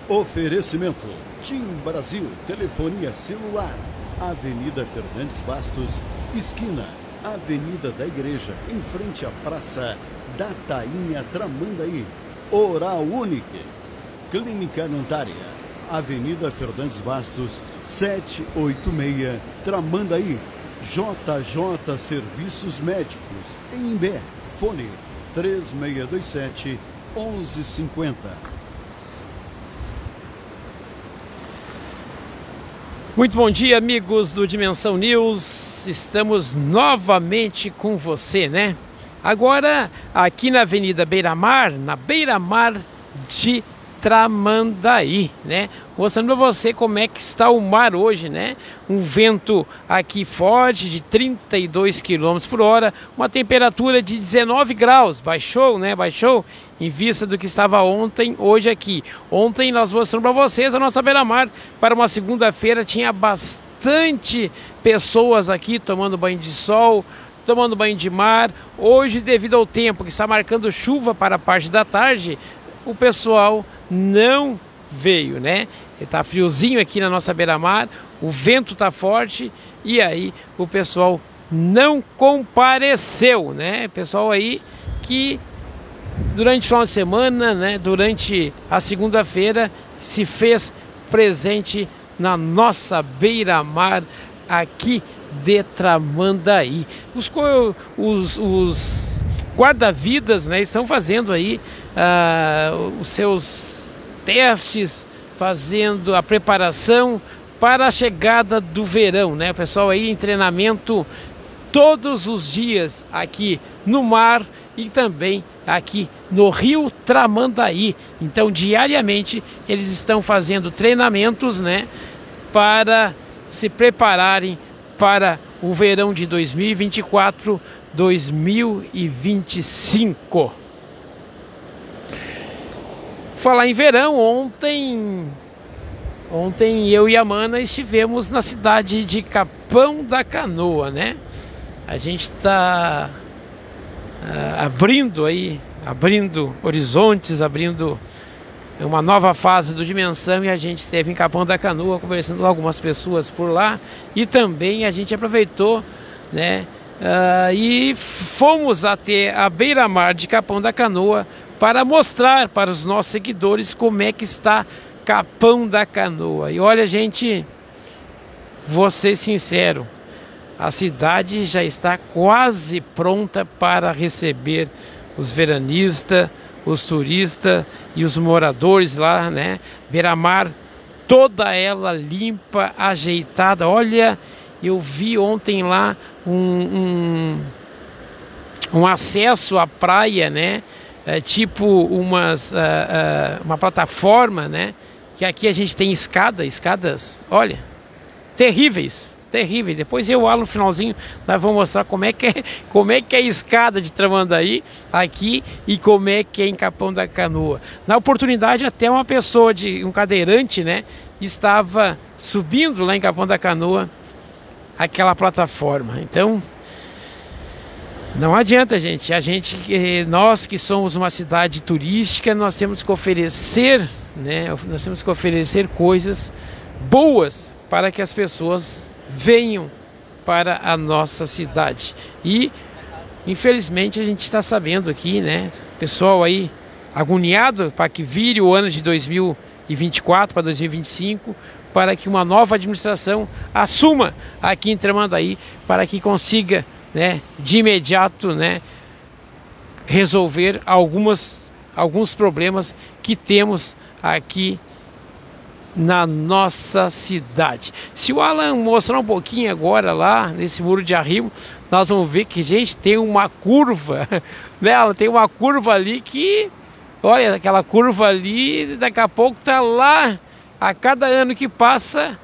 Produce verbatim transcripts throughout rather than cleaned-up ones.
Oferecimento TIM Brasil, telefonia celular, Avenida Fernandes Bastos, esquina Avenida da Igreja, em frente à Praça da Tainha, Tramandaí. Oral Unique, Clínica Dentária, Avenida Fernandes Bastos, setecentos e oitenta e seis, Tramandaí. J J Serviços Médicos, em Imbé, fone três seis dois sete, onze cinquenta. Muito bom dia, amigos do Dimensão News. Estamos novamente com você, né? Agora aqui na Avenida Beira-Mar, na Beira-Mar de Tramandaí, né? Mostrando para você como é que está o mar hoje, né? Um vento aqui forte de trinta e dois quilômetros por hora, uma temperatura de dezenove graus, baixou, né? Baixou em vista do que estava ontem, hoje aqui. Ontem nós mostramos para vocês a nossa beira-mar para uma segunda-feira, tinha bastante pessoas aqui tomando banho de sol, tomando banho de mar. Hoje, devido ao tempo que está marcando chuva para a parte da tarde, o pessoal não veio, né? Está friozinho aqui na nossa beira-mar, o vento está forte e aí o pessoal não compareceu, né? Pessoal aí que durante o final de semana, né? Durante a segunda-feira se fez presente na nossa beira-mar aqui de Tramandaí. Os, os, os guarda-vidas, né? Estão fazendo aí uh, os seus testes, fazendo a preparação para a chegada do verão, né? O pessoal aí em treinamento todos os dias aqui no mar e também aqui no Rio Tramandaí. Então, diariamente eles estão fazendo treinamentos, né, para se prepararem para o verão de dois mil e vinte e quatro, dois mil e vinte e cinco. Falar em verão, ontem, ontem eu e a Mana estivemos na cidade de Capão da Canoa, né? A gente está uh, abrindo aí, abrindo horizontes, abrindo uma nova fase do Dimensão, e a gente esteve em Capão da Canoa conversando com algumas pessoas por lá, e também a gente aproveitou, né? Uh, e fomos até a beira-mar de Capão da Canoa para mostrar para os nossos seguidores como é que está Capão da Canoa. E olha, gente, vou ser sincero, a cidade já está quase pronta para receber os veranistas, os turistas e os moradores lá, né? Beira-mar, toda ela limpa, ajeitada. Olha, eu vi ontem lá um, um, um acesso à praia, né? É, tipo umas, uh, uh, uma plataforma, né? Que aqui a gente tem escada, escadas, olha, terríveis, terríveis. Depois eu, lá no finalzinho, nós vamos mostrar como é que é, como é que é a escada de Tramandaí aqui e como é que é em Capão da Canoa. Na oportunidade, até uma pessoa, de um cadeirante, né? Estava subindo lá em Capão da Canoa aquela plataforma. Então, não adianta, gente. A gente, nós que somos uma cidade turística, nós temos que oferecer, né? Nós temos que oferecer coisas boas para que as pessoas venham para a nossa cidade. E, infelizmente, a gente está sabendo aqui, né? Pessoal aí agoniado para que vire o ano de dois mil e vinte e quatro para dois mil e vinte e cinco, para que uma nova administração assuma aqui em Tramandaí, para que consiga, né, de imediato, né, resolver algumas, alguns problemas que temos aqui na nossa cidade. Se o Alan mostrar um pouquinho agora lá nesse muro de arrimo, nós vamos ver que, gente, tem uma curva, né? Tem uma curva ali que, olha, aquela curva ali, daqui a pouco tá lá, a cada ano que passa,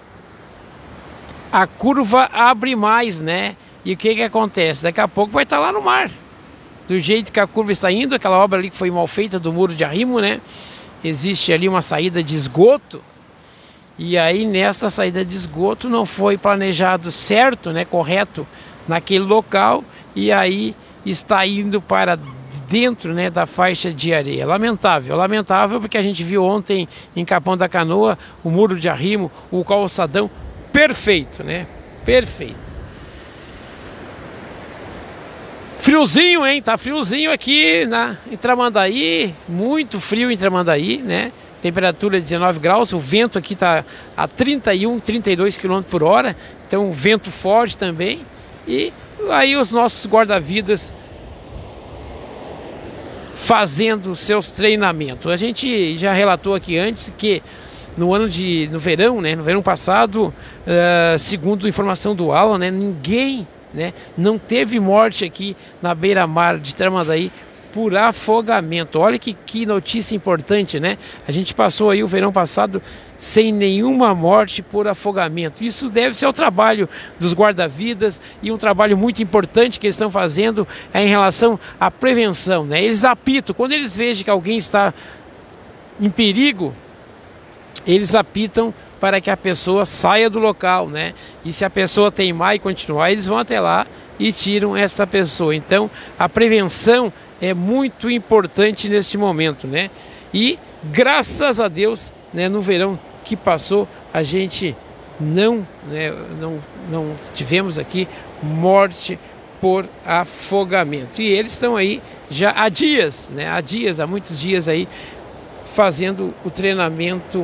a curva abre mais, né? E o que que acontece? Daqui a pouco vai estar lá no mar. Do jeito que a curva está indo, aquela obra ali que foi mal feita do muro de arrimo, né? Existe ali uma saída de esgoto. E aí nessa saída de esgoto não foi planejado certo, né? Correto naquele local. E aí está indo para dentro, né, da faixa de areia. Lamentável, lamentável, porque a gente viu ontem em Capão da Canoa o muro de arrimo, o calçadão perfeito, né? Perfeito. Friozinho, hein? Tá friozinho aqui na, em Tramandaí, muito frio em Tramandaí, né? Temperatura dezenove graus, o vento aqui tá a trinta e um, trinta e dois quilômetros por hora, então vento forte também. E aí os nossos guarda-vidas fazendo seus treinamentos. A gente já relatou aqui antes que no ano de, no verão, né, no verão passado, uh, segundo informação do Alan, né, ninguém, né, não teve morte aqui na beira-mar de Tramandaí por afogamento. Olha que, que notícia importante, né? A gente passou aí o verão passado sem nenhuma morte por afogamento. Isso deve ser o trabalho dos guarda-vidas e um trabalho muito importante que eles estão fazendo é em relação à prevenção, né? Eles apitam, quando eles vejam que alguém está em perigo, eles apitam para que a pessoa saia do local, né? E se a pessoa teimar e continuar, eles vão até lá e tiram essa pessoa. Então, a prevenção é muito importante neste momento, né? E graças a Deus, né, no verão que passou, a gente não, né, não, não tivemos aqui morte por afogamento. E eles estão aí já há dias, né? Há dias, há muitos dias aí, fazendo o treinamento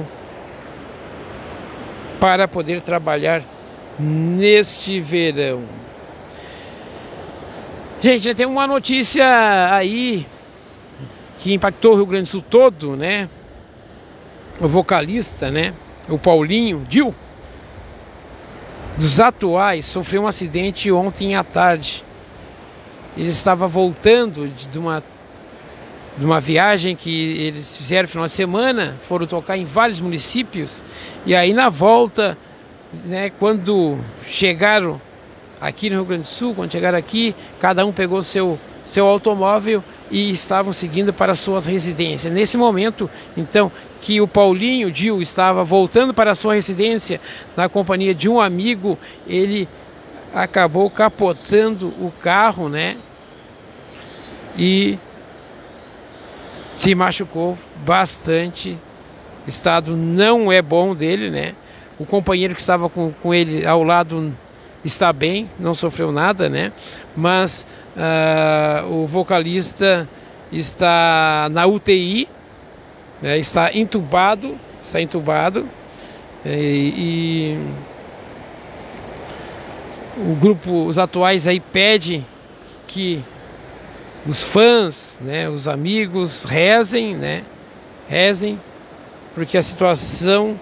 para poder trabalhar neste verão. Gente, tem uma notícia aí que impactou o Rio Grande do Sul todo, né? O vocalista, né? O Paulinho Gil, dos Atuais, sofreu um acidente ontem à tarde. Ele estava voltando de uma, de uma viagem que eles fizeram no final de semana, foram tocar em vários municípios, e aí na volta, né, quando chegaram aqui no Rio Grande do Sul, quando chegaram aqui, cada um pegou seu, seu automóvel e estavam seguindo para suas residências. Nesse momento, então, que o Paulinho Gil estava voltando para a sua residência na companhia de um amigo, ele acabou capotando o carro, né? E se machucou bastante. O estado não é bom dele, né? O companheiro que estava com, com ele ao lado está bem, não sofreu nada, né? Mas uh, o vocalista está na U T I, né? Está entubado, está entubado e, e o grupo, os Atuais aí pede que os fãs, né, os amigos rezem, né? Rezem, porque a situação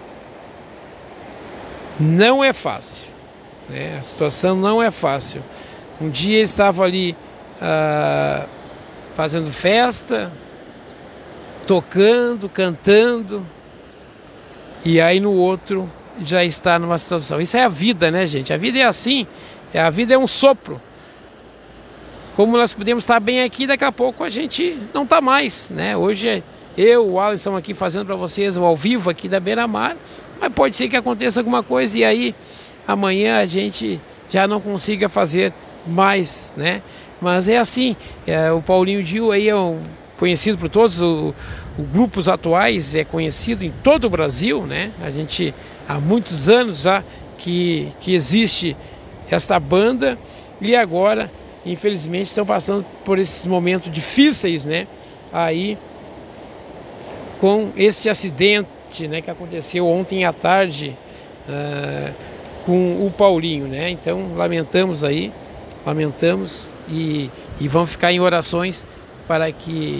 não é fácil. É, a situação não é fácil. Um dia ele estava ali ah, fazendo festa, tocando, cantando, e aí no outro já está numa situação. Isso é a vida, né, gente? A vida é assim, a vida é um sopro. Como nós podemos estar bem aqui, daqui a pouco a gente não está mais, né? Hoje eu, o Alan, estamos aqui fazendo para vocês o ao vivo aqui da beira-mar, mas pode ser que aconteça alguma coisa e aí amanhã a gente já não consiga fazer mais, né? Mas é assim, é, o Paulinho Gil aí é um, conhecido por todos, o, o Grupos Atuais é conhecido em todo o Brasil, né? A gente há muitos anos já que, que existe esta banda e agora, infelizmente, estão passando por esses momentos difíceis, né? Aí, com esse acidente, né, que aconteceu ontem à tarde, uh, com o Paulinho, né? Então lamentamos aí, lamentamos e, e vamos ficar em orações para que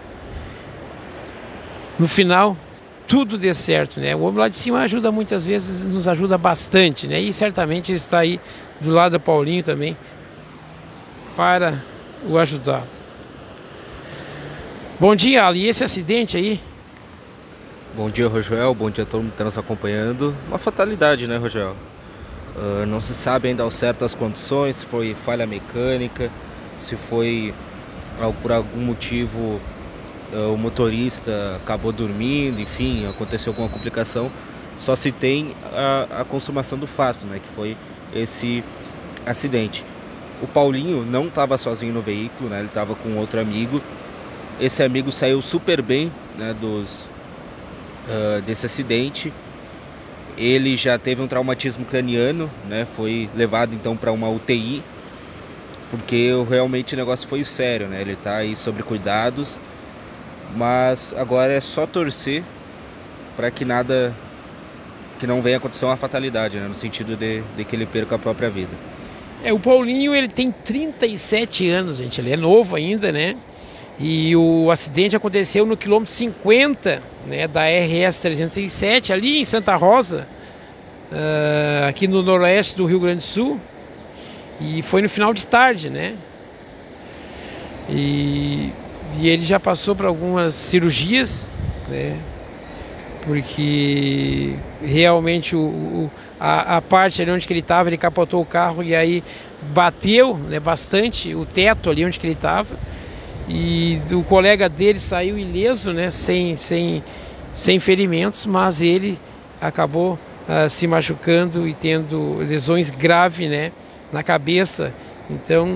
no final tudo dê certo, né? O homem lá de cima ajuda muitas vezes, nos ajuda bastante, né? E certamente ele está aí do lado do Paulinho também para o ajudar. Bom dia, Ali. E esse acidente aí? Bom dia, Rogel. Bom dia a todo mundo que está nos acompanhando. Uma fatalidade, né, Rogel? Uh, não se sabe ainda ao certo as condições, se foi falha mecânica, se foi uh, por algum motivo uh, o motorista acabou dormindo, enfim, aconteceu alguma complicação. Só se tem a, a consumação do fato, né, que foi esse acidente. O Paulinho não estava sozinho no veículo, né, ele estava com outro amigo esse amigo saiu super bem, né, dos, uh, desse acidente. Ele já teve um traumatismo craniano, né, foi levado então para uma U T I, porque realmente o negócio foi sério, né, ele está aí sobre cuidados, mas agora é só torcer para que nada, que não venha acontecer uma fatalidade, né, no sentido de, de que ele perca a própria vida. É, o Paulinho, ele tem trinta e sete anos, gente, ele é novo ainda, né? E o acidente aconteceu no quilômetro cinquenta, né, da R S trezentos e sete, ali em Santa Rosa, uh, aqui no noroeste do Rio Grande do Sul. E foi no final de tarde, né? E, e ele já passou por algumas cirurgias, né? Porque realmente o, o, a, a parte ali onde que ele estava, ele capotou o carro e aí bateu, né, bastante o teto ali onde que ele estava. E o colega dele saiu ileso, né, sem, sem, sem ferimentos, mas ele acabou uh, se machucando e tendo lesões graves, né, na cabeça. Então,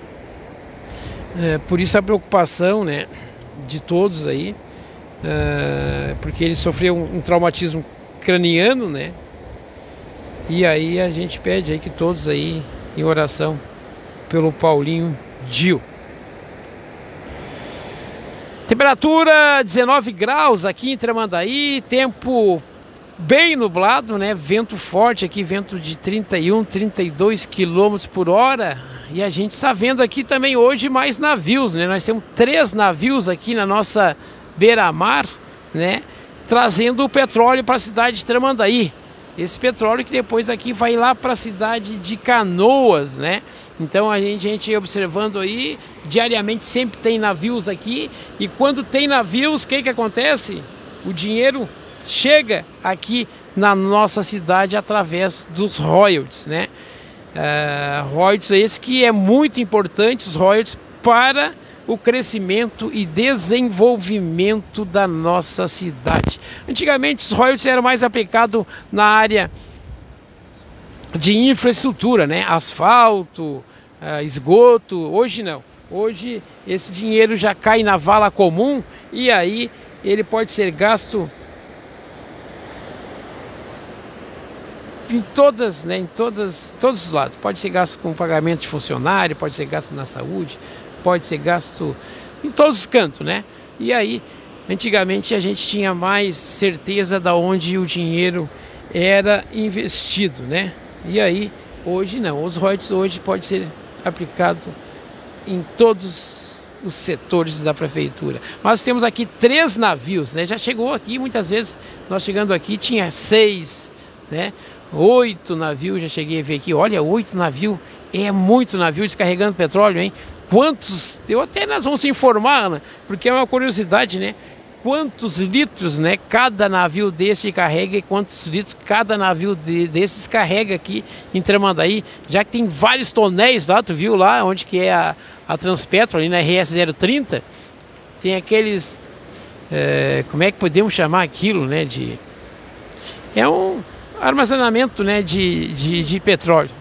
é, por isso a preocupação, né, de todos aí. Uh, porque ele sofreu um, um traumatismo craniano, né? E aí a gente pede aí que todos aí em oração pelo Paulinho Gil. Temperatura dezenove graus aqui em Tramandaí, tempo bem nublado, né? Vento forte aqui, vento de trinta e um, trinta e dois quilômetros por hora. E a gente está vendo aqui também hoje mais navios, né? Nós temos três navios aqui na nossa beira-mar, né, trazendo o petróleo para a cidade de Tramandaí. Esse petróleo que depois daqui vai lá para a cidade de Canoas, né? Então a gente, a gente observando aí, diariamente sempre tem navios aqui, e quando tem navios, o que que acontece? O dinheiro chega aqui na nossa cidade através dos royalties, né? Uh, royalties esse que é muito importante, os royalties para o crescimento e desenvolvimento da nossa cidade. Antigamente os royalties eram mais aplicados na área de infraestrutura, né? Asfalto, uh, esgoto. Hoje não. Hoje esse dinheiro já cai na vala comum e aí ele pode ser gasto em todas, né? Em todas, todos os lados. Pode ser gasto com pagamento de funcionário, pode ser gasto na saúde, pode ser gasto em todos os cantos, né? E aí, antigamente a gente tinha mais certeza de onde o dinheiro era investido, né? E aí, hoje não. Os royalties hoje pode ser aplicado em todos os setores da prefeitura. Nós temos aqui três navios, né? Já chegou aqui, muitas vezes, nós chegando aqui, tinha seis, né? Oito navios, já cheguei a ver aqui. Olha, oito navios, é muito navio descarregando petróleo, hein? Quantos, eu até nós vamos se informar, Ana, porque é uma curiosidade, né? Quantos litros, né, cada navio desse carrega e quantos litros cada navio de, desses carrega aqui em Tramandaí, já que tem vários tonéis lá, tu viu lá onde que é a, a Transpetro, ali na R S zero trinta, tem aqueles, é, como é que podemos chamar aquilo, né, de, é um armazenamento, né, de, de, de petróleo.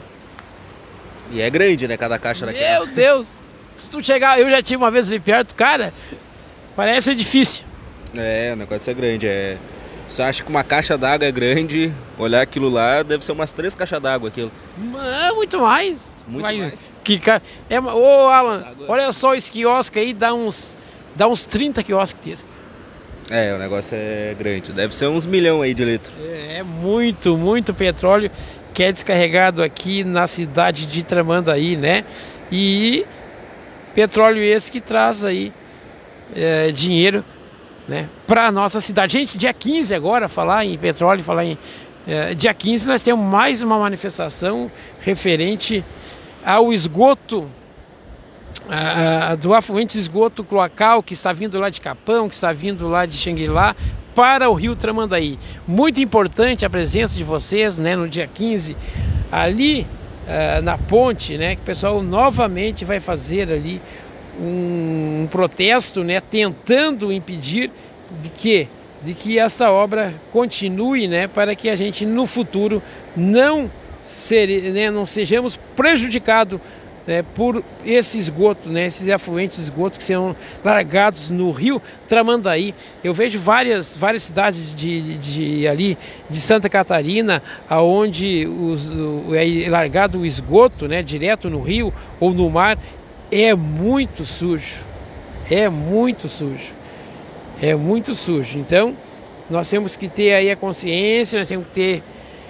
E é grande, né, cada caixa daquela. Meu Deus! Se tu chegar, eu já tive uma vez ali perto, cara, parece difícil. É, o negócio é grande, é... Você acha que uma caixa d'água é grande, olhar aquilo lá, deve ser umas três caixas d'água aquilo. É, muito mais. Muito Mas, mais. Que, é, ô, Alan, olha só esse quiosque aí, dá uns, dá uns trinta quiosques desse. É, o negócio é grande, deve ser uns milhão aí de litros. É, é muito, muito petróleo que é descarregado aqui na cidade de Tramandaí, né? E petróleo esse que traz aí é, dinheiro, né, para a nossa cidade. Gente, dia quinze agora, falar em petróleo, falar em... É, dia quinze nós temos mais uma manifestação referente ao esgoto, a, a, do afluente esgoto cloacal que está vindo lá de Capão, que está vindo lá de Xangri-Lá, para o rio Tramandaí. Muito importante a presença de vocês, né, no dia quinze, ali uh, na ponte, né, que o pessoal novamente vai fazer ali um, um protesto, né, tentando impedir de que, de que esta obra continue, né, para que a gente no futuro não, ser, né, não sejamos prejudicados né, por esse esgoto, né, esses afluentes de esgoto que são largados no rio Tramandaí. Eu vejo várias, várias cidades de, de, ali de Santa Catarina, onde os, o, é largado o esgoto, né, direto no rio ou no mar. É muito sujo, é muito sujo, é muito sujo. Então, nós temos que ter aí a consciência, nós temos que ter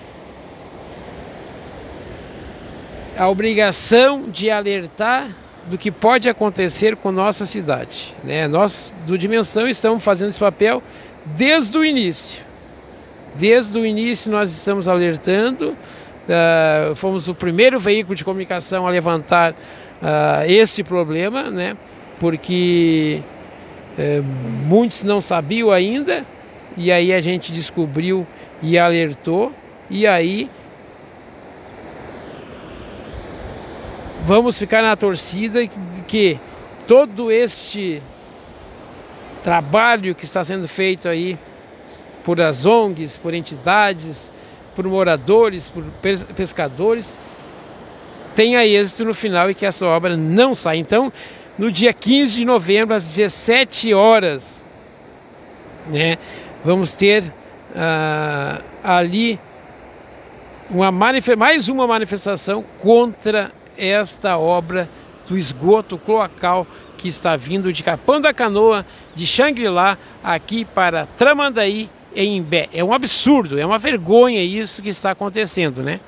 a obrigação de alertar do que pode acontecer com nossa cidade, né? Nós, do Dimensão, estamos fazendo esse papel desde o início. Desde o início nós estamos alertando, uh, fomos o primeiro veículo de comunicação a levantar uh, este problema, né? Porque uh, muitos não sabiam ainda, e aí a gente descobriu e alertou, e aí vamos ficar na torcida de que todo este trabalho que está sendo feito aí por as O N Gs, por entidades, por moradores, por pescadores, tenha êxito no final e que essa obra não saia. Então, no dia quinze de novembro, às dezessete horas, né, vamos ter uh, ali uma manif- mais uma manifestação contra esta obra do esgoto cloacal que está vindo de Capão da Canoa, de Xangri-Lá, aqui para Tramandaí, em Imbé. É um absurdo, é uma vergonha isso que está acontecendo, né?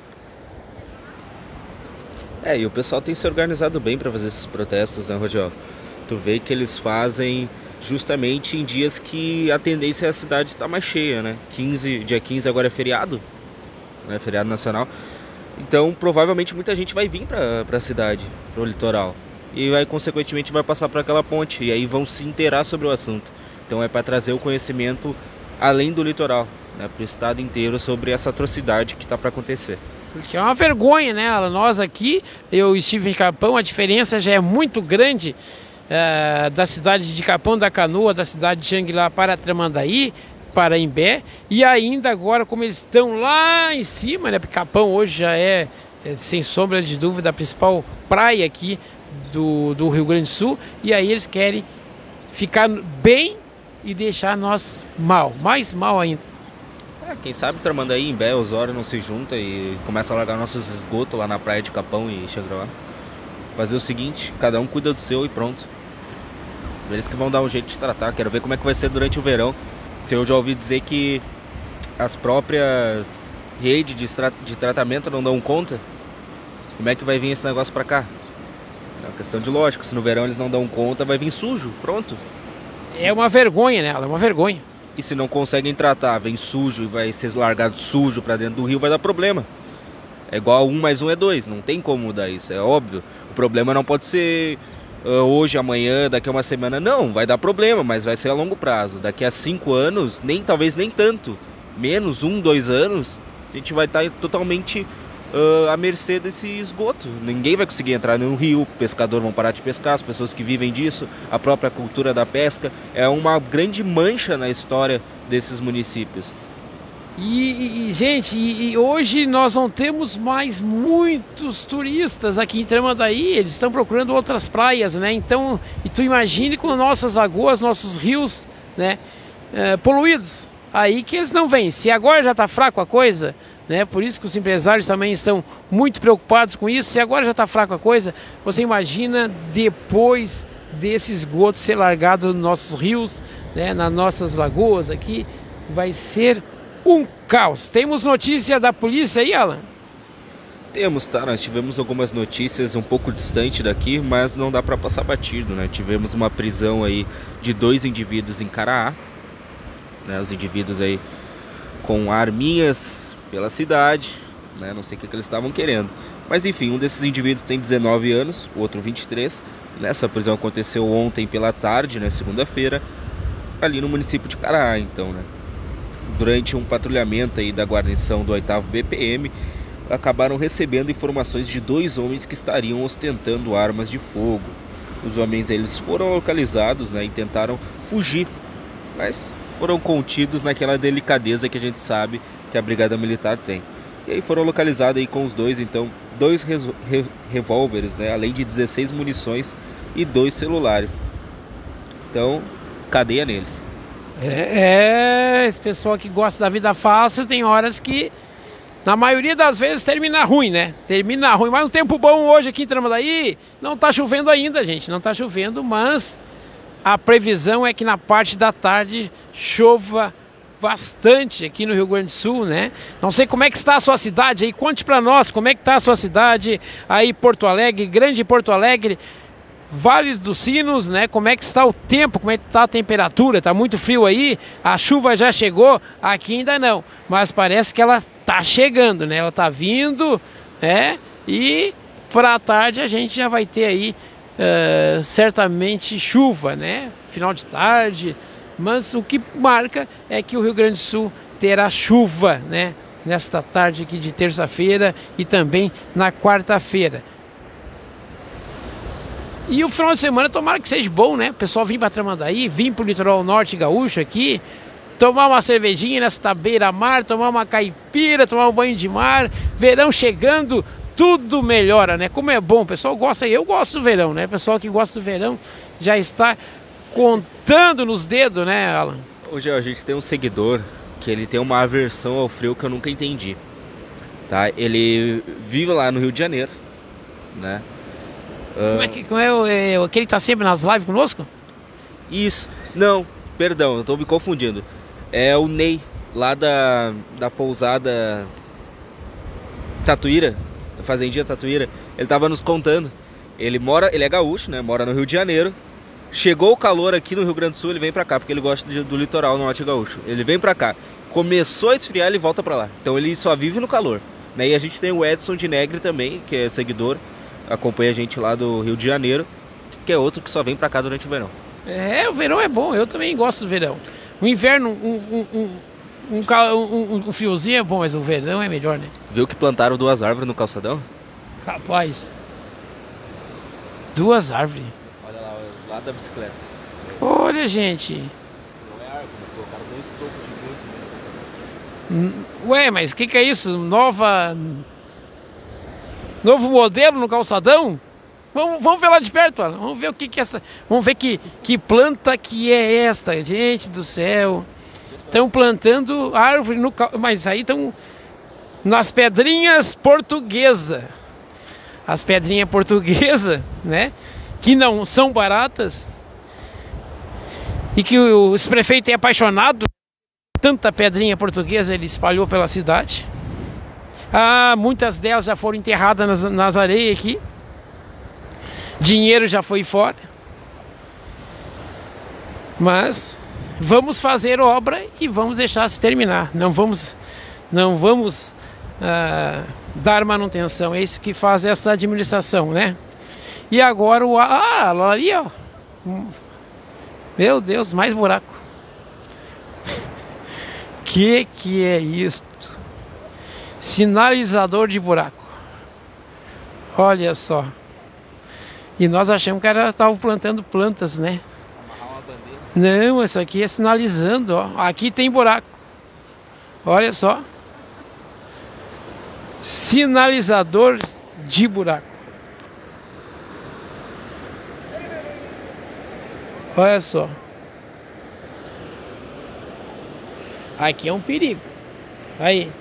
É, e o pessoal tem se organizado bem para fazer esses protestos, né, Rogel? Tu vê que eles fazem justamente em dias que a tendência é a cidade estar mais cheia, né? quinze, dia quinze agora é feriado, né? Feriado nacional. Então, provavelmente, muita gente vai vir para a cidade, para o litoral. E vai, consequentemente, vai passar por aquela ponte. E aí vão se inteirar sobre o assunto. Então, é para trazer o conhecimento além do litoral, né, para o estado inteiro sobre essa atrocidade que está para acontecer. Porque é uma vergonha, né? Nós aqui, eu estive em Capão, a diferença já é muito grande uh, da cidade de Capão da Canoa, da cidade de Xangri-Lá para Tramandaí, para Imbé, e ainda agora como eles estão lá em cima, né, porque Capão hoje já é, é sem sombra de dúvida a principal praia aqui do, do Rio Grande do Sul, e aí eles querem ficar bem e deixar nós mal, mais mal ainda. É, quem sabe Tramandaí, Imbé, Osório não se junta e começa a largar nossos esgotos lá na praia de Capão e Xangri-Lá. Fazer o seguinte, cada um cuida do seu e pronto. Eles que vão dar um jeito de tratar, quero ver como é que vai ser durante o verão. Se eu já ouvi dizer que as próprias redes de, de tratamento não dão conta, como é que vai vir esse negócio pra cá? É uma questão de lógica, se no verão eles não dão conta, vai vir sujo, pronto. É uma vergonha, né? É uma vergonha. E se não conseguem tratar, vem sujo e vai ser largado sujo pra dentro do rio, vai dar problema. É igual um mais um é dois, não tem como mudar isso, é óbvio. O problema não pode ser... Uh, hoje, amanhã, daqui a uma semana, não, vai dar problema, mas vai ser a longo prazo. Daqui a cinco anos, nem talvez nem tanto, menos um, dois anos, a gente vai estar totalmente uh, à mercê desse esgoto. Ninguém vai conseguir entrar no rio, pescadores vão parar de pescar, as pessoas que vivem disso, a própria cultura da pesca, é uma grande mancha na história desses municípios. E, e gente, e, e hoje nós não temos mais muitos turistas aqui em Tramandaí, eles estão procurando outras praias, né? Então, e tu imagine com nossas lagoas, nossos rios, né, é, poluídos, aí que eles não vêm. Se agora já está fraco a coisa, né? Por isso que os empresários também estão muito preocupados com isso. Se agora já está fraco a coisa, você imagina depois desse esgoto ser largado nos nossos rios, né, nas nossas lagoas aqui, vai ser um caos. Temos notícia da polícia aí, Alan? Temos, tá? Nós tivemos algumas notícias um pouco distante daqui, mas não dá para passar batido, né? Tivemos uma prisão aí de dois indivíduos em Caraá, né? Os indivíduos aí com arminhas pela cidade, né? Não sei o que, que eles estavam querendo. Mas enfim, um desses indivíduos tem dezenove anos, o outro vinte e três. Essa prisão aconteceu ontem pela tarde, né? Segunda-feira, ali no município de Caraá, então, né? Durante um patrulhamento aí da guarnição do oitavo B P M, acabaram recebendo informações de dois homens que estariam ostentando armas de fogo. Os homens eles foram localizados, né, e tentaram fugir, mas foram contidos naquela delicadeza que a gente sabe que a Brigada Militar tem. E aí foram localizados aí com os dois, então, dois re revólveres, né? Além de dezesseis munições e dois celulares. Então, cadeia neles. É, esse pessoal que gosta da vida fácil tem horas que, na maioria das vezes, termina ruim, né? Termina ruim, mas um tempo bom hoje aqui em Tramandaí. Não tá chovendo ainda, gente, não tá chovendo, mas a previsão é que na parte da tarde chova bastante aqui no Rio Grande do Sul, né? Não sei como é que está a sua cidade aí, conte para nós como é que está a sua cidade aí, Porto Alegre, Grande Porto Alegre, Vales dos Sinos, né? Como é que está o tempo, como é que está a temperatura? Está muito frio aí? A chuva já chegou? Aqui ainda não, mas parece que ela está chegando, né? Ela está vindo, né? E para a tarde a gente já vai ter aí uh, certamente chuva, né? Final de tarde. Mas o que marca é que o Rio Grande do Sul terá chuva, né? Nesta tarde aqui de terça-feira e também na quarta-feira. E o final de semana tomara que seja bom, né? O pessoal vir para Tramandaí, vir para o litoral norte gaúcho aqui, tomar uma cervejinha nesta beira-mar, tomar uma caipira, tomar um banho de mar, verão chegando, tudo melhora, né? Como é bom, o pessoal gosta, eu gosto do verão, né? O pessoal que gosta do verão já está contando nos dedos, né, Alan? Hoje a gente tem um seguidor que ele tem uma aversão ao frio que eu nunca entendi, tá? Ele vive lá no Rio de Janeiro, né? Como é que como é, o, é aquele que tá sempre nas lives conosco? Isso, não, perdão, eu tô me confundindo. É o Ney, lá da, da pousada Tatuíra, Fazendinha Tatuíra. Ele tava nos contando. Ele mora, ele é gaúcho, né? Mora no Rio de Janeiro. Chegou o calor aqui no Rio Grande do Sul, ele vem pra cá, porque ele gosta de, do litoral norte gaúcho. Ele vem pra cá. Começou a esfriar, ele volta pra lá. Então ele só vive no calor, né? E a gente tem o Edson de Negre também, que é seguidor, acompanha a gente lá do Rio de Janeiro, que é outro que só vem pra cá durante o verão. É, o verão é bom, eu também gosto do verão. O inverno, um, um, um, um, um, um friozinho é bom, mas o verão é melhor, né? Viu que plantaram duas árvores no calçadão? Rapaz, duas árvores. Olha lá, lá da bicicleta. Olha, gente. Não é árvore, colocaram dois tocos de luz. Ué, mas o que, que é isso? Nova... Novo modelo no calçadão? Vamos, vamos ver lá de perto, Alan. Vamos ver o que, que é essa. Vamos ver que, que planta que é esta, gente do céu. Estão plantando árvore no cal... Mas aí estão nas pedrinhas portuguesas. As pedrinhas portuguesas, né? Que não são baratas. E que o, esse prefeito é apaixonado. Tanta pedrinha portuguesa ele espalhou pela cidade. Ah, muitas delas já foram enterradas nas, nas areias aqui. Dinheiro já foi fora. Mas vamos fazer obra e vamos deixar se terminar. Não vamos, não vamos ah, dar manutenção. É isso que faz essa administração, né? E agora o... Ah, lá ali, ó. Meu Deus, mais buraco. Que que é isto? Sinalizador de buraco. Olha só. E nós achamos que era estavam plantando plantas, né? Amarrar uma bandeira. Não, isso aqui é sinalizando, ó. Aqui tem buraco. Olha só. Sinalizador de buraco. Olha só. Aqui é um perigo. Aí.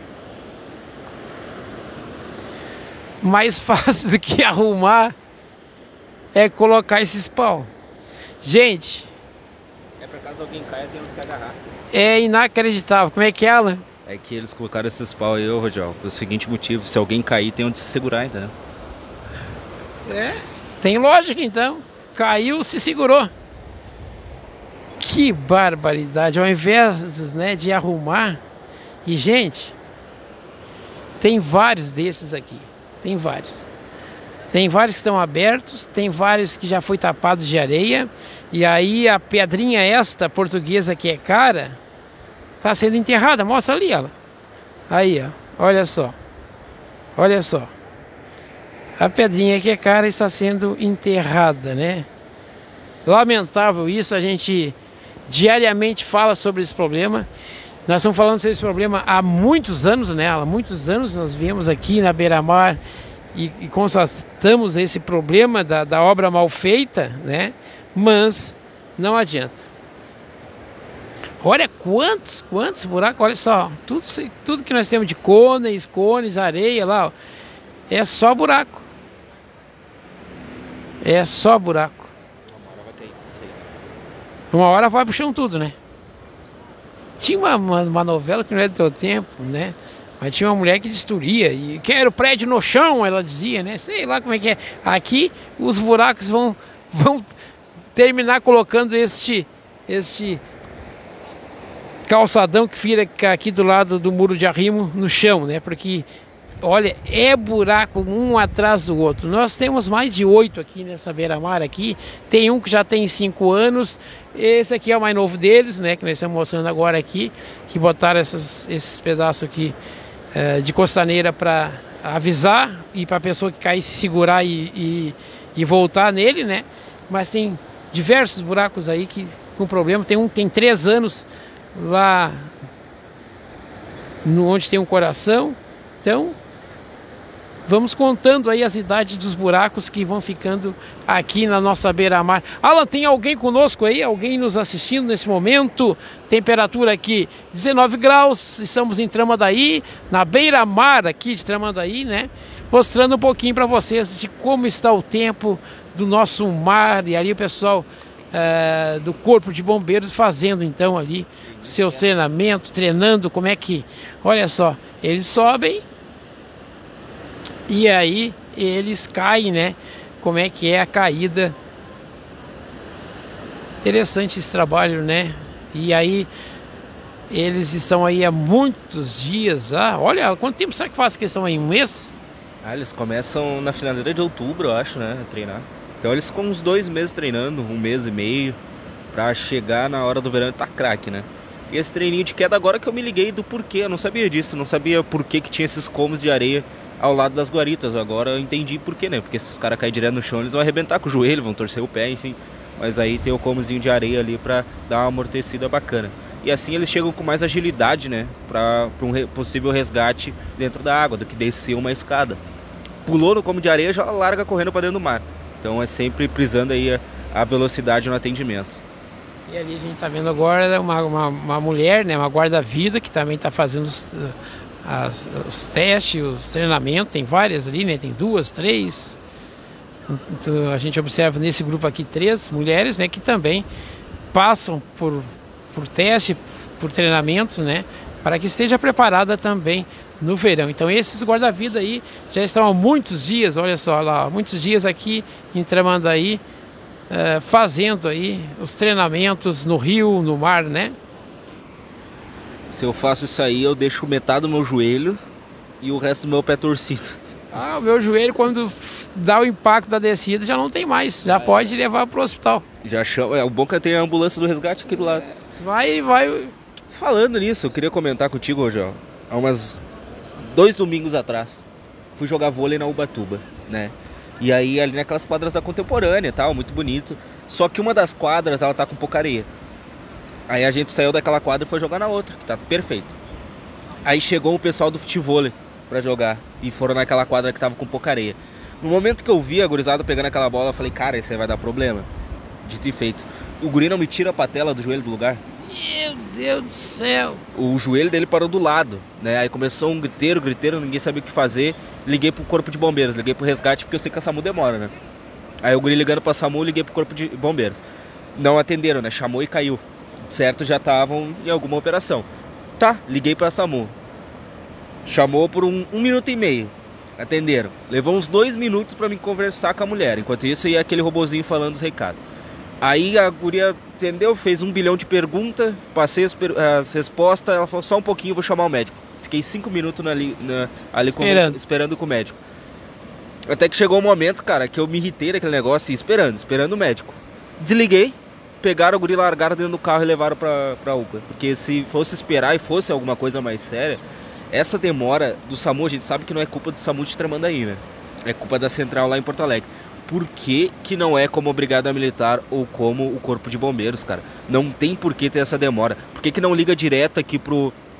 Mais fácil do que arrumar é colocar esses pau. Gente. É pra caso alguém caia, tem onde se agarrar. É inacreditável. Como é que é, Alan? É que eles colocaram esses pau aí, ô Rogel, pelo seguinte motivo: se alguém cair, tem onde se segurar, entendeu? É. Tem lógica então. Caiu, se segurou. Que barbaridade. Ao invés, né, de arrumar. E, gente, tem vários desses aqui. Tem vários. Tem vários que estão abertos, tem vários que já foi tapados de areia. E aí a pedrinha esta portuguesa que é cara, está sendo enterrada. Mostra ali ela. Aí, ó. Olha só. Olha só. A pedrinha que é cara está sendo enterrada, né? Lamentável isso, a gente diariamente fala sobre esse problema. Nós estamos falando sobre esse problema há muitos anos, né? Há muitos anos nós viemos aqui na beira-mar e, e constatamos esse problema da, da obra mal feita, né? Mas não adianta. Olha quantos, quantos buracos, olha só, tudo, tudo que nós temos de cones, cones, areia lá, ó, é só buraco. É só buraco. Uma hora vai pro chão tudo, né? Tinha uma, uma, uma novela que não é do teu tempo, né? Mas tinha uma mulher que destruía e quero prédio no chão, ela dizia, né? Sei lá como é que é. Aqui os buracos vão, vão terminar colocando este, este calçadão que fica aqui do lado do muro de arrimo no chão, né? Porque, olha, é buraco um atrás do outro. Nós temos mais de oito aqui nessa beira-mar aqui. Tem um que já tem cinco anos. Esse aqui é o mais novo deles, né? Que nós estamos mostrando agora aqui. Que botaram essas, esses pedaços aqui é, de costaneira para avisar e para a pessoa que cair se segurar e, e, e voltar nele, né? Mas tem diversos buracos aí que com problema. Tem um que tem três anos lá no, onde tem um coração. Então, vamos contando aí as idades dos buracos que vão ficando aqui na nossa beira-mar. Alan, tem alguém conosco aí? Alguém nos assistindo nesse momento? Temperatura aqui dezenove graus, estamos em Tramandaí, na beira-mar aqui de Tramandaí, né? Mostrando um pouquinho para vocês de como está o tempo do nosso mar. E ali o pessoal é, do Corpo de Bombeiros fazendo então ali seu treinamento, treinando como é que... Olha só, eles sobem e aí eles caem, né? Como é que é a caída. Interessante esse trabalho, né? E aí eles estão aí há muitos dias. Ah, olha, quanto tempo será que faz que eles estão aí? Um mês? Ah, eles começam na finaleira de outubro, eu acho, né? A treinar. Então eles ficam uns dois meses treinando, um mês e meio, pra chegar na hora do verão e tá craque, né? E esse treininho de queda agora que eu me liguei do porquê, eu não sabia disso, não sabia por que que tinha esses comos de areia ao lado das guaritas. Agora eu entendi por quê, né? Porque se os caras caírem direto no chão, eles vão arrebentar com o joelho, vão torcer o pé, enfim. Mas aí tem o comozinho de areia ali pra dar uma amortecida bacana. E assim eles chegam com mais agilidade, né? Pra, pra um re- possível resgate dentro da água, do que descer uma escada. Pulou no como de areia, já larga correndo pra dentro do mar. Então é sempre prisando aí a, a velocidade no atendimento. E ali a gente está vendo agora uma, uma, uma mulher, né, uma guarda-vida que também está fazendo os, as, os testes, os treinamentos. Tem várias ali, né, tem duas, três. Então, a gente observa nesse grupo aqui três mulheres, né, que também passam por, por teste, por treinamentos, né, para que esteja preparada também no verão. Então esses guarda-vida aí já estão há muitos dias, olha só lá, muitos dias aqui em Tramandaí, Uh, fazendo aí os treinamentos no rio, no mar, né? Se eu faço isso aí, eu deixo metade do meu joelho e o resto do meu pé torcido. Ah, o meu joelho, quando dá o impacto da descida, já não tem mais, já ah, pode é. levar para o hospital. Já chama, é, o bom que tem a ambulância do resgate aqui do lado. Vai, vai. Falando nisso, eu queria comentar contigo hoje, ó, há umas dois domingos atrás, fui jogar vôlei na Ubatuba, né? E aí ali naquelas quadras da Contemporânea e tal, muito bonito. Só que uma das quadras, ela tá com pouca areia. Aí a gente saiu daquela quadra e foi jogar na outra, que tá perfeito. Aí chegou o pessoal do futevôlei pra jogar. E foram naquela quadra que tava com pouca areia. No momento que eu vi a gurizada pegando aquela bola, eu falei, cara, isso aí vai dar problema. Dito e feito. O guri não me tira a patela do joelho do lugar. Meu Deus do céu. O joelho dele parou do lado, né? Aí começou um griteiro, griteiro, ninguém sabia o que fazer. Liguei pro corpo de bombeiros, liguei pro resgate, porque eu sei que a SAMU demora, né? Aí o guri ligando pra SAMU, liguei pro corpo de bombeiros. Não atenderam, né? Chamou e caiu. Certo, já estavam em alguma operação. Tá, liguei pra SAMU. Chamou por um, um minuto e meio. Atenderam. Levou uns dois minutos pra me conversar com a mulher. Enquanto isso, ia aquele robozinho falando os recados. Aí a guria entendeu, fez um bilhão de perguntas, passei as, per as respostas, ela falou, só um pouquinho, vou chamar o médico. Fiquei cinco minutos ali, na, ali esperando. Com, esperando com o médico. Até que chegou um momento, cara, que eu me irritei naquele negócio, esperando, esperando o médico. Desliguei, pegaram o guri, largaram dentro do carro e levaram pra, pra U P A. Porque se fosse esperar e fosse alguma coisa mais séria, essa demora do SAMU, a gente sabe que não é culpa do SAMU de Tramandaí, né? É culpa da central lá em Porto Alegre. Por que que não é como a Brigada Militar ou como o Corpo de Bombeiros, cara? Não tem por que ter essa demora. Por que que não liga direto aqui pro,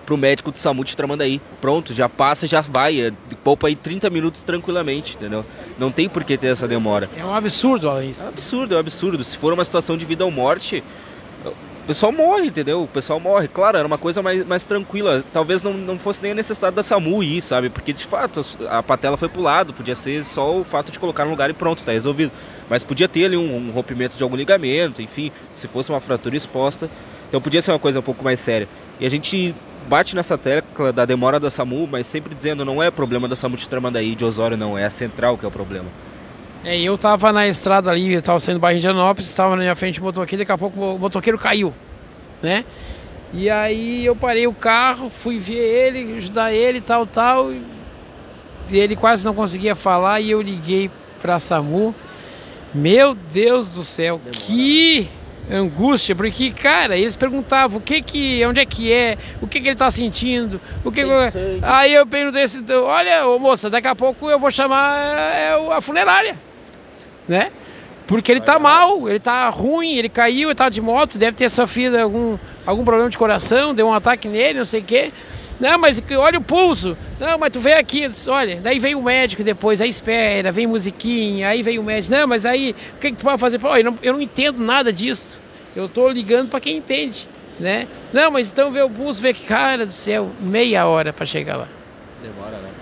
pro médico do SAMU de Tramandaí. Pronto, já passa, já vai, é, poupa aí trinta minutos tranquilamente, entendeu? Não tem por que ter essa demora. É um absurdo, Aloysio. É um absurdo, é um absurdo. Se for uma situação de vida ou morte, o pessoal morre, entendeu? O pessoal morre. Claro, era uma coisa mais, mais tranquila. Talvez não, não fosse nem a necessidade da SAMU ir, sabe? Porque, de fato, a patela foi pro lado. Podia ser só o fato de colocar no lugar e pronto, tá resolvido. Mas podia ter ali um, um rompimento de algum ligamento, enfim, se fosse uma fratura exposta. Então podia ser uma coisa um pouco mais séria. E a gente bate nessa tecla da demora da SAMU, mas sempre dizendo, não é problema da SAMU de Tramandaí, de Osório, não. É a central que é o problema. É, eu tava na estrada ali, eu tava saindo do bairro de Indianópolis, estava na minha frente o motoqueiro, daqui a pouco o motoqueiro caiu, né? E aí eu parei o carro, fui ver ele, ajudar ele, tal, tal, e ele quase não conseguia falar e eu liguei pra SAMU. Meu Deus do céu, Demora. Que angústia, porque, cara, eles perguntavam o que que, onde é que é, o que que ele tá sentindo, o que, que... Aí eu perguntei assim, olha, ô, moça, daqui a pouco eu vou chamar é, a funerária. Né? Porque ele tá mal, ele tá ruim, ele caiu, ele tá de moto, deve ter sofrido algum, algum problema de coração, deu um ataque nele, não sei o quê. Não, mas olha o pulso. Não, mas tu vem aqui, olha, daí vem o médico depois, aí espera, vem musiquinha, aí vem o médico. Não, mas aí, o que, que tu vai fazer? Pô, eu, não, eu não entendo nada disso. Eu tô ligando pra quem entende, né? Não, mas então vê o pulso, vê que, cara do céu, meia hora pra chegar lá. Demora, né?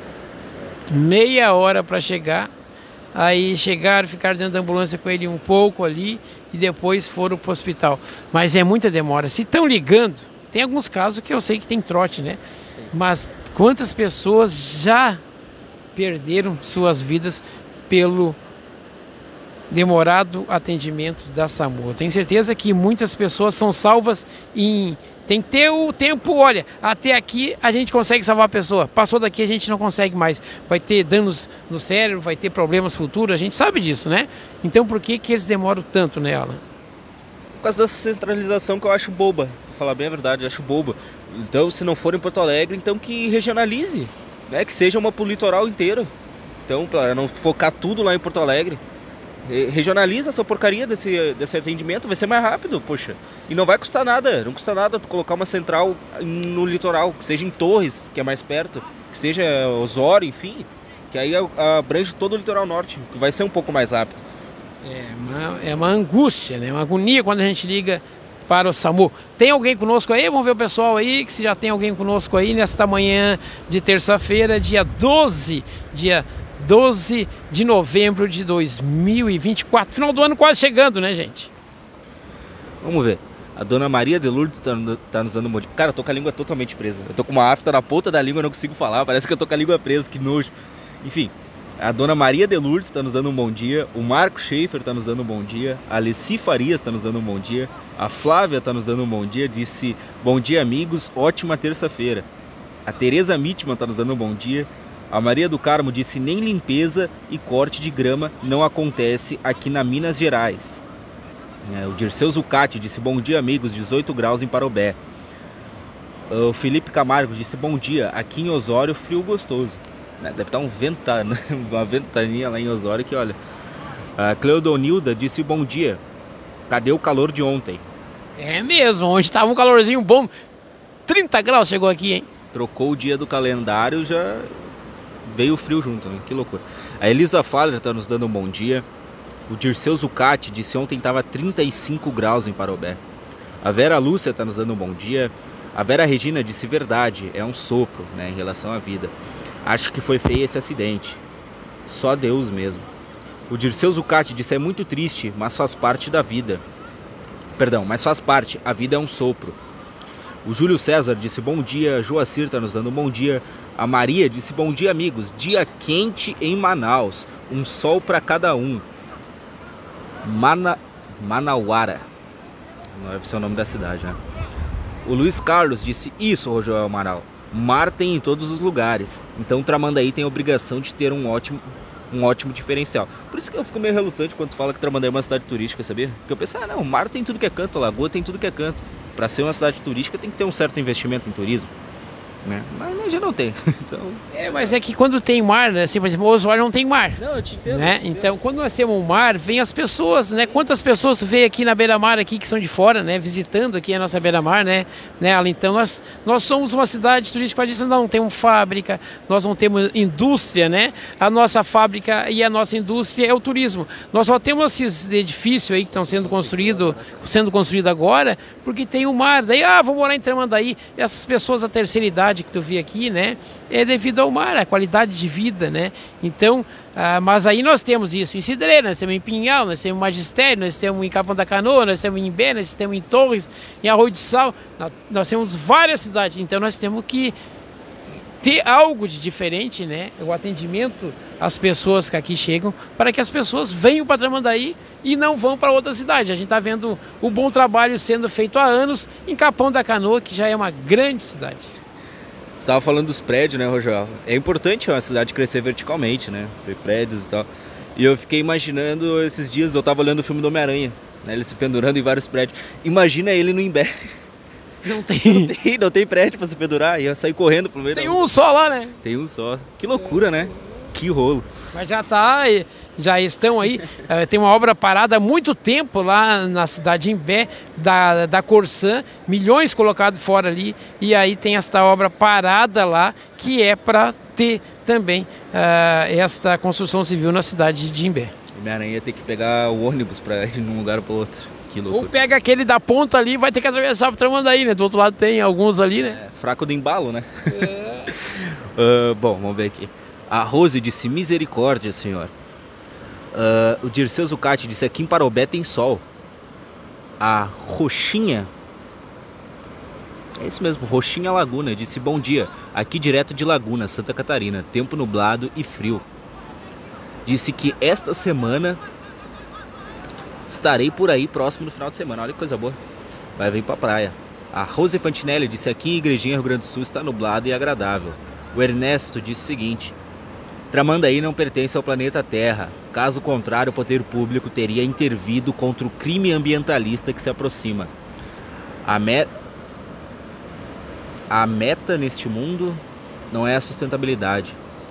Meia hora pra chegar. Aí chegaram, ficaram dentro da ambulância com ele um pouco ali e depois foram pro hospital. Mas é muita demora. Se estão ligando, tem alguns casos que eu sei que tem trote, né? Sim. Mas quantas pessoas já perderam suas vidas pelo demorado atendimento da SAMU? Eu tenho certeza que muitas pessoas são salvas em... Tem que ter o tempo, olha, até aqui a gente consegue salvar a pessoa, passou daqui a gente não consegue mais, vai ter danos no cérebro, vai ter problemas futuros, a gente sabe disso, né? Então por que que eles demoram tanto nela? Por causa dessa centralização que eu acho boba, pra falar bem a verdade, eu acho boba. Então se não for em Porto Alegre, então que regionalize, né? Que seja uma pro litoral inteiro. Então para não focar tudo lá em Porto Alegre. Regionaliza essa porcaria desse, desse atendimento, vai ser mais rápido, poxa. E não vai custar nada, não custa nada tu colocar uma central no litoral, que seja em Torres, que é mais perto, que seja Osório, enfim, que aí abrange todo o litoral norte, que vai ser um pouco mais rápido. É uma, é uma angústia, né? Uma agonia quando a gente liga para o SAMU. Tem alguém conosco aí? Vamos ver o pessoal aí, que se já tem alguém conosco aí nesta manhã de terça-feira, dia doze, dia doze de novembro de dois mil e vinte e quatro. Final do ano quase chegando, né, gente? Vamos ver. A dona Maria de Lourdes tá, tá nos dando um monte. Cara, eu tô com a língua totalmente presa. Eu tô com uma afta na ponta da língua, eu não consigo falar. Parece que eu tô com a língua presa, que nojo. Enfim, a dona Maria de Lourdes tá nos dando um bom dia. O Marco Schaefer tá nos dando um bom dia. A Alessi Farias tá nos dando um bom dia. A Flávia tá nos dando um bom dia. Disse, bom dia, amigos. Ótima terça-feira. A Tereza Mitman tá nos dando um bom dia. A Maria do Carmo disse, nem limpeza e corte de grama não acontece aqui na Minas Gerais. É, o Dirceu Zucati disse, bom dia, amigos, dezoito graus em Parobé. O Felipe Camargo disse, bom dia, aqui em Osório, frio gostoso. Deve estar um ventana, uma ventaninha lá em Osório que, olha. A Cleodonilda disse, bom dia, cadê o calor de ontem? É mesmo, onde estava um calorzinho bom, trinta graus chegou aqui, hein? Trocou o dia do calendário, já... veio o frio junto, né? Que loucura. A Elisa Faller tá nos dando um bom dia. O Dirceu Zucati disse ontem tava trinta e cinco graus em Parobé. A Vera Lúcia tá nos dando um bom dia. A Vera Regina disse verdade, é um sopro, né, em relação à vida. Acho que foi feio esse acidente. Só Deus mesmo. O Dirceu Zucati disse é muito triste, mas faz parte da vida. Perdão, mas faz parte, a vida é um sopro. O Júlio César disse bom dia. Joacir tá nos dando um bom dia. A Maria disse, bom dia, amigos. Dia quente em Manaus. Um sol para cada um. Mana... Manauara. Não deve ser o nome da cidade, né? O Luiz Carlos disse, isso, Rogério Amaral. Mar tem em todos os lugares. Então Tramandaí tem a obrigação de ter um ótimo, um ótimo diferencial. Por isso que eu fico meio relutante quando tu fala que Tramandaí é uma cidade turística, sabia? Porque eu penso, ah, não, o mar tem tudo que é canto, a lagoa tem tudo que é canto. Para ser uma cidade turística tem que ter um certo investimento em turismo. né? Mas já não tem. Então... É, mas é que quando tem mar, né? Assim, por exemplo, o Osório não tem mar. Não, eu te entendo, Né? eu te entendo. Então, quando nós temos um mar, vem as pessoas, né? Quantas pessoas vêm aqui na beira-mar aqui que são de fora, né? Visitando aqui a nossa beira-mar, né? né? Então, nós, nós somos uma cidade turística, mas isso não temos fábrica, nós não temos indústria, né? A nossa fábrica e a nossa indústria é o turismo. Nós só temos esses edifícios aí que estão sendo construídos, sendo construídos agora, porque tem o mar. Daí, ah, vou morar em Tramandaí. Essas pessoas da terceira idade que tu vê aqui, né? É devido ao mar, a qualidade de vida, né? Então, ah, mas aí nós temos isso em Cidreira, nós temos em Pinhal, nós temos em Magistério, nós temos em Capão da Canoa, nós temos em Imbé, nós temos em Torres, em Arroio de Sal, nós, nós temos várias cidades, então nós temos que ter algo de diferente, né? O atendimento às pessoas que aqui chegam, para que as pessoas venham para Tramandaí e não vão para outra cidade. A gente está vendo o bom trabalho sendo feito há anos em Capão da Canoa, que já é uma grande cidade. Você tava falando dos prédios, né, Rogério? É importante uma cidade crescer verticalmente, né? Ter prédios e tal. E eu fiquei imaginando esses dias, eu tava olhando o filme do Homem-Aranha, né? Ele se pendurando em vários prédios. Imagina ele no Imbé. Não tem. Não tem, não tem prédio pra se pendurar. Ia sair correndo pro meio Tem da... um só lá, né? Tem um só. Que loucura, né? Que rolo. Mas já tá, já estão aí, tem uma obra parada há muito tempo lá na cidade de Imbé, da, da Corsan, milhões colocados fora ali, e aí tem esta obra parada lá, que é para ter também uh, esta construção civil na cidade de Imbé. Homem-Aranha ia ter que pegar o ônibus pra ir de um lugar pro outro. Que loucura. Ou pega aquele da ponta ali, vai ter que atravessar pro Tramandaí, né? Do outro lado tem alguns ali, né? É, fraco do embalo, né? É. uh, bom, vamos ver aqui. A Rose disse, misericórdia, senhor. Uh, o Dirceu Zucati disse, aqui em Parobé tem sol. A Roxinha, é isso mesmo, Roxinha Laguna, disse, bom dia. Aqui direto de Laguna, Santa Catarina. Tempo nublado e frio. Disse que esta semana estarei por aí próximo do final de semana. Olha que coisa boa. Vai vir pra praia. A Rose Fantinelli disse, aqui em Igrejinha, Rio Grande do Sul, está nublado e agradável. O Ernesto disse o seguinte, Tramandaí não pertence ao planeta Terra. Caso contrário, o poder público teria intervido contra o crime ambientalista que se aproxima. A, me... a meta neste mundo não é a sustentabilidade.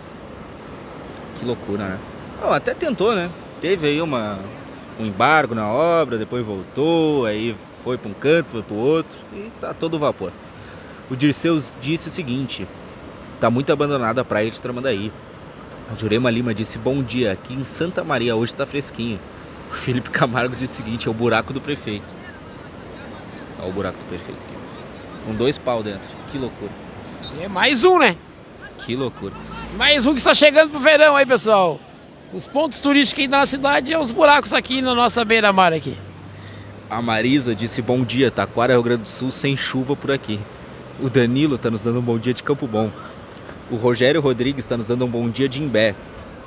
Que loucura, né? Oh, até tentou, né? Teve aí uma... um embargo na obra, depois voltou, aí foi para um canto, foi para o outro, e tá todo vapor. O Dirceu disse o seguinte, tá muito abandonada a praia de Tramandaí. A Jurema Lima disse, bom dia, aqui em Santa Maria hoje tá fresquinho. O Felipe Camargo disse o seguinte, é o buraco do prefeito. Olha o buraco do prefeito aqui. Com dois pau dentro, que loucura. E é mais um, né? Que loucura. Mais um que está chegando pro verão aí, pessoal. Os pontos turísticos aí na cidade é os buracos aqui na nossa beira-mar aqui. A Marisa disse, bom dia, Taquara, Rio Grande do Sul, sem chuva por aqui. O Danilo está nos dando um bom dia de Campo Bom. O Rogério Rodrigues está nos dando um bom dia de Imbé.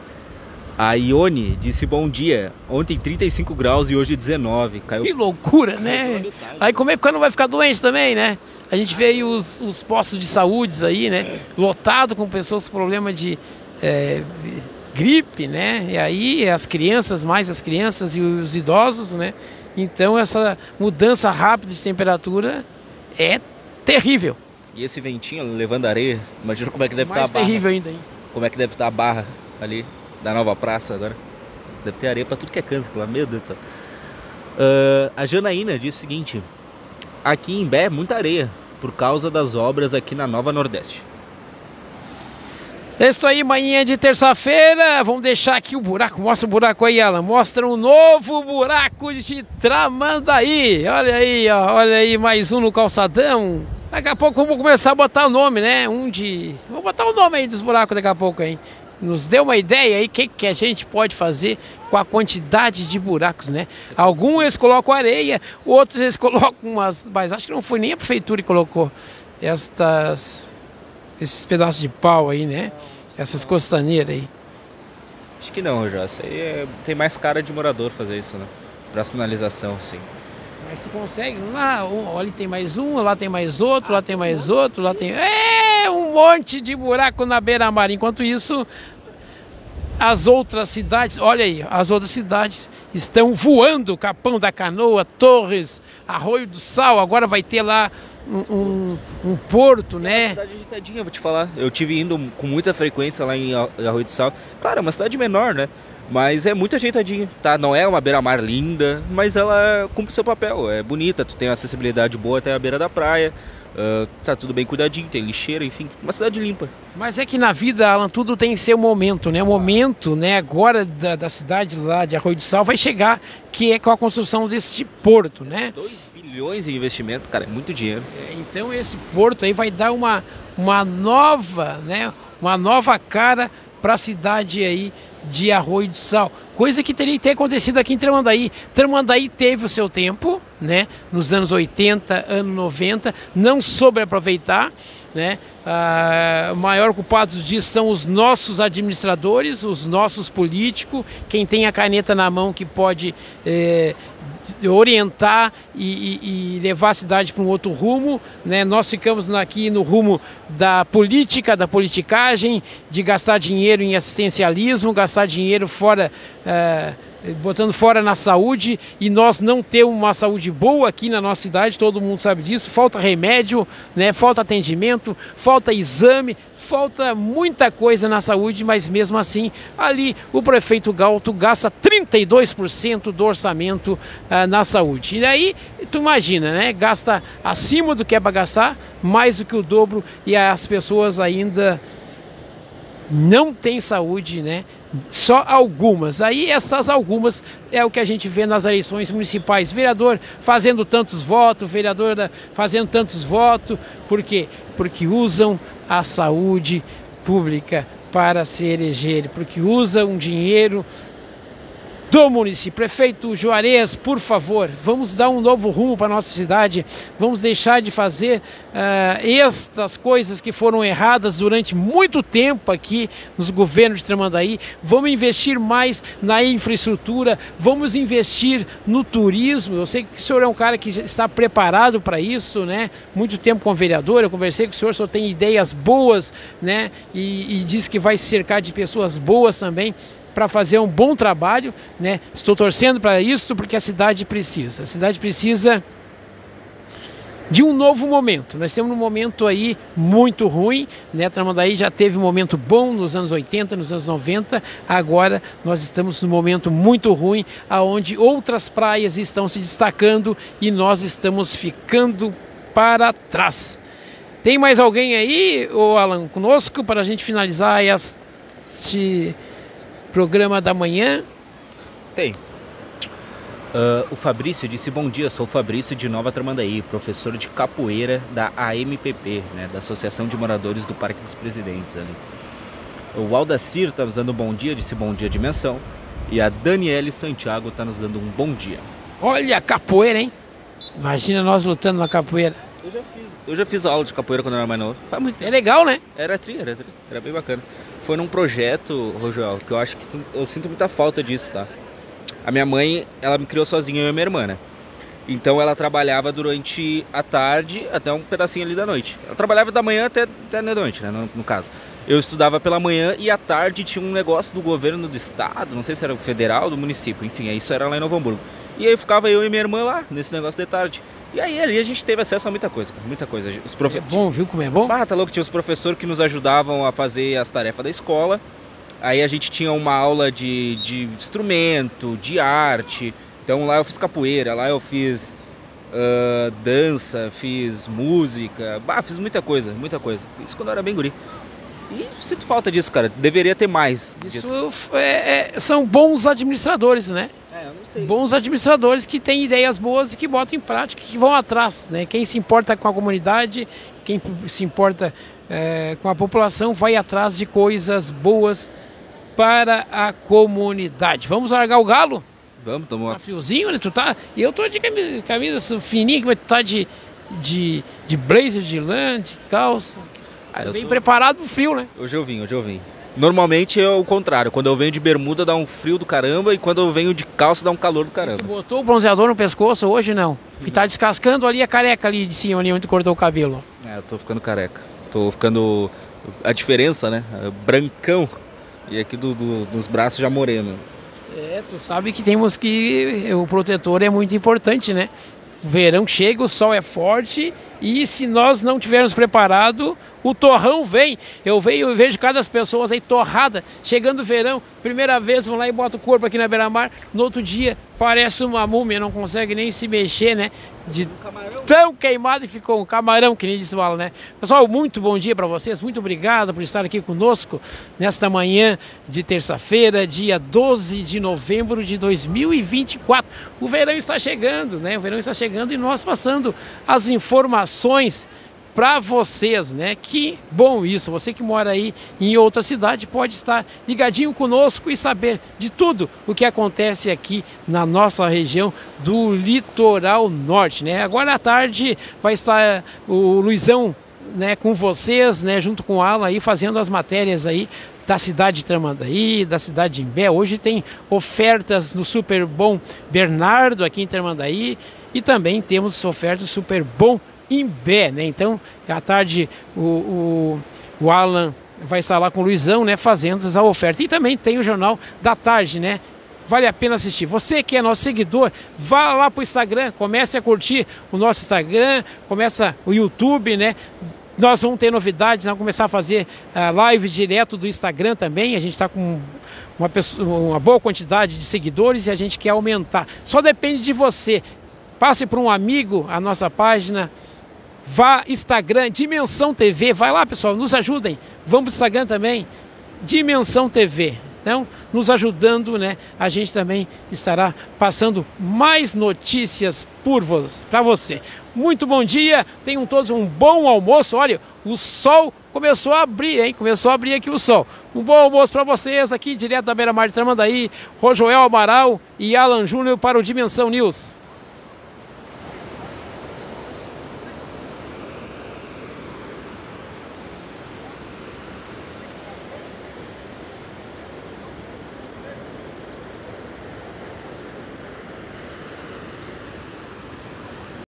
A Ione disse bom dia. Ontem trinta e cinco graus e hoje dezenove. Caiu... Que loucura, né? Aí como é que o cara não vai ficar doente também, né? A gente vê aí os, os postos de saúde aí, né? Lotado com pessoas com problema de é, gripe, né? E aí as crianças, mais as crianças e os idosos, né? Então essa mudança rápida de temperatura é terrível. E esse ventinho levando areia, imagina como é que deve Mais estar a barra. terrível ainda, hein? Como é que deve estar a barra ali da nova praça agora. Deve ter areia pra tudo que é canto, meu Deus do céu. Uh, a Janaína disse o seguinte, aqui em Imbé muita areia, por causa das obras aqui na Nova Nordeste. É isso aí, manhã de terça-feira. Vamos deixar aqui o buraco. Mostra o buraco aí, Alan. Mostra um novo buraco de Tramandaí. Olha aí, ó. Olha aí, mais um no calçadão. Daqui a pouco vamos começar a botar o nome, né? Um de... Vamos botar o nome aí dos buracos daqui a pouco, hein? Nos dê uma ideia aí, o que, que a gente pode fazer com a quantidade de buracos, né? Alguns eles colocam areia, outros eles colocam umas... Mas acho que não foi nem a prefeitura que colocou estas... esses pedaços de pau aí, né? Essas costaneiras aí. Acho que não, já. Isso aí é... tem mais cara de morador fazer isso, né? Pra sinalização, sim. Mas tu consegue, lá, olha, tem mais um, lá tem mais outro, lá tem mais outro, lá tem... É, um monte de buraco na beira-mar. Enquanto isso, as outras cidades, olha aí, as outras cidades estão voando. Capão da Canoa, Torres, Arroio do Sal, agora vai ter lá um, um, um porto, né? É uma cidade ajeitadinha, vou te falar. Eu tive indo com muita frequência lá em Arroio do Sal. Claro, é uma cidade menor, né? Mas é muito ajeitadinha, tá? Não é uma beira-mar linda, mas ela cumpre o seu papel. É bonita, tu tem uma acessibilidade boa até a beira da praia. Uh, tá tudo bem cuidadinho, tem lixeira, enfim, uma cidade limpa. Mas é que na vida, Alan, tudo tem seu momento, né? O momento, né, agora da, da cidade lá de Arroio do Sal vai chegar, que é com a construção desse porto, né? dois bilhões em investimento, cara, é muito dinheiro. É, então esse porto aí vai dar uma, uma nova, né, uma nova cara para a cidade aí de Arroio do Sal, coisa que teria que ter acontecido aqui em Tramandaí. Tramandaí teve o seu tempo, né, nos anos oitenta, anos noventa, não soube aproveitar, né, ah, maior culpados disso são os nossos administradores, os nossos políticos, quem tem a caneta na mão que pode eh, orientar e, e, e levar a cidade para um outro rumo, né? Nós ficamos aqui no rumo da política, da politicagem, de gastar dinheiro em assistencialismo, gastar dinheiro fora, eh, botando fora na saúde, e nós não temos uma saúde boa aqui na nossa cidade, todo mundo sabe disso. Falta remédio, né? Falta atendimento, falta exame, falta muita coisa na saúde, mas mesmo assim, ali o prefeito Galto gasta trinta e dois por cento do orçamento ah, na saúde. E aí, tu imagina, né? Gasta acima do que é para gastar, mais do que o dobro, e as pessoas ainda não têm saúde, né? Só algumas. Aí essas algumas é o que a gente vê nas eleições municipais. Vereador fazendo tantos votos, vereadora fazendo tantos votos. Por quê? Porque usam a saúde pública para se eleger, porque usam dinheiro do município. Prefeito Juarez, por favor, vamos dar um novo rumo para a nossa cidade, vamos deixar de fazer uh, estas coisas que foram erradas durante muito tempo aqui nos governos de Tramandaí, vamos investir mais na infraestrutura, vamos investir no turismo. Eu sei que o senhor é um cara que está preparado para isso, né? Muito tempo com o vereador, eu conversei com o senhor, o senhor tem ideias boas, né? E, e diz que vai se cercar de pessoas boas também, para fazer um bom trabalho, né? Estou torcendo para isso porque a cidade precisa. A cidade precisa de um novo momento. Nós temos um momento aí muito ruim, né? Tramandaí já teve um momento bom nos anos oitenta, nos anos noventa. Agora nós estamos num momento muito ruim, aonde outras praias estão se destacando e nós estamos ficando para trás. Tem mais alguém aí, ô Alan, conosco para a gente finalizar este programa da manhã? Tem. Uh, o Fabrício disse: bom dia, sou o Fabrício de Nova Tramandaí, professor de capoeira da A M P P, né, da Associação de Moradores do Parque dos Presidentes. Ali. O Aldacir está nos dando um bom dia, disse bom dia de menção. E a Daniele Santiago está nos dando um bom dia. Olha a capoeira, hein? Imagina nós lutando na capoeira. Eu já fiz, eu já fiz aula de capoeira quando eu era mais novo. Faz muito tempo. É legal, né? Era tri, era tri, era bem bacana. Foi num projeto, Rojoel, que eu acho que eu sinto muita falta disso, tá? A minha mãe, ela me criou sozinha, eu e minha irmã, né? Então ela trabalhava durante a tarde até um pedacinho ali da noite. Ela trabalhava da manhã até, até da noite, né? No, no caso. Eu estudava pela manhã e à tarde tinha um negócio do governo do estado, não sei se era federal, do município, enfim, isso era lá em Novo Hamburgo. E aí ficava eu e minha irmã lá, nesse negócio de tarde. E aí ali a gente teve acesso a muita coisa, muita coisa. Os profe... É bom, viu como é bom? Ah, tá louco, tinha os professores que nos ajudavam a fazer as tarefas da escola. Aí a gente tinha uma aula de, de instrumento, de arte. Então lá eu fiz capoeira, lá eu fiz uh, dança, fiz música. Bah, fiz muita coisa, muita coisa. Isso quando eu era bem guri. E sinto falta disso, cara. Deveria ter mais Isso disso. É, é, são bons administradores, né? É, eu não sei. Bons administradores que têm ideias boas e que botam em prática, que vão atrás, né? Quem se importa com a comunidade, quem se importa é, com a população, vai atrás de coisas boas para a comunidade. Vamos largar o galo? Vamos, tomar. Tá friozinho, né? Tu tá... Eu tô de camisa, camisa fininha, mas tu tá de, de, de blazer de lã, de calça. Ah, eu Bem tô... preparado pro frio, né? Hoje eu vim, hoje eu vim. Normalmente é o contrário. Quando eu venho de bermuda dá um frio do caramba e quando eu venho de calça dá um calor do caramba. Tu botou o bronzeador no pescoço hoje, não? Que tá descascando ali a careca ali de cima, ali onde tu cortou o cabelo. É, eu tô ficando careca. Tô ficando... A diferença, né? Brancão. E aqui do, do, dos braços já moreno. É, tu sabe que temos que... O protetor é muito importante, né? O verão chega, o sol é forte e se nós não tivermos preparado, o torrão vem. Eu vejo, eu vejo cada pessoas aí torrada, chegando o verão, primeira vez vão lá e botam o corpo aqui na beira-mar, no outro dia parece uma múmia, não consegue nem se mexer, né? De tão queimado e ficou um camarão, que nem disse o Alan, né? Pessoal, muito bom dia para vocês, muito obrigado por estar aqui conosco nesta manhã de terça-feira, dia doze de novembro de dois mil e vinte e quatro. O verão está chegando, né? O verão está chegando e nós passando as informações para vocês, né? Que bom isso, você que mora aí em outra cidade pode estar ligadinho conosco e saber de tudo o que acontece aqui na nossa região do litoral norte, né? Agora à tarde vai estar o Luizão, né, com vocês, né, junto com o Alan aí, fazendo as matérias aí da cidade de Tramandaí, da cidade de Imbé. Hoje tem ofertas no Super Bom Bernardo aqui em Tramandaí e também temos ofertas Super Bom Imbé, né? Então, à tarde o, o, o Alan vai estar lá com o Luizão, né, fazendo a oferta. E também tem o Jornal da Tarde, né? Vale a pena assistir. Você que é nosso seguidor, vá lá para o Instagram, comece a curtir o nosso Instagram, começa o YouTube, né? Nós vamos ter novidades, vamos começar a fazer uh, lives direto do Instagram também. A gente está com uma, pessoa, uma boa quantidade de seguidores e a gente quer aumentar. Só depende de você. Passe para um amigo a nossa página. Vá Instagram, Dimensão T V, vai lá pessoal, nos ajudem, vamos para o Instagram também, Dimensão T V, então nos ajudando, né, a gente também estará passando mais notícias por você, para você. Muito bom dia, tenham todos um bom almoço, olha, o sol começou a abrir, hein, começou a abrir aqui o sol. Um bom almoço para vocês aqui, direto da beira-mar de Tramandaí, Rojoel Amaral e Alan Júnior para o Dimensão News.